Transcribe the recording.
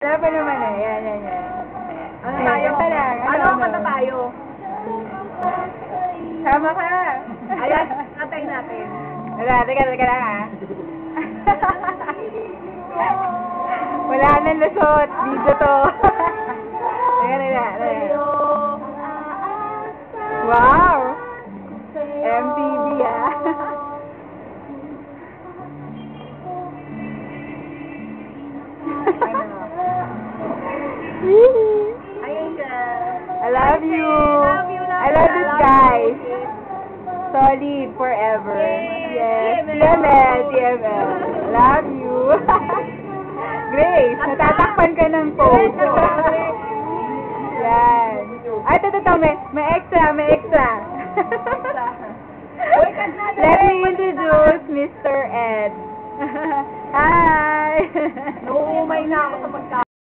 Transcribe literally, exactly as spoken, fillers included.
Wala pa naman eh. Yan, yan, yan. Ano Ayan, tayo? ito lang. Ano ang kanta tayo? Sama ka. Ayan, katay natin. Wala, teka, teka lang ah. Wala nang lusot. Dito to. Teka, teka, teka. Wow! M T V ah. Ayun siya. I love you. Love you, love I love you, this love guy. you. Solid forever. Yay! Yes. T M L. T M L. T M L. Love you. Grace, natatakpan ka ng post. Yan. Ay, ito, ito, may, may extra, may extra. Let me introduce mister Ed. Hi! Nauumay na ako sa pagkain.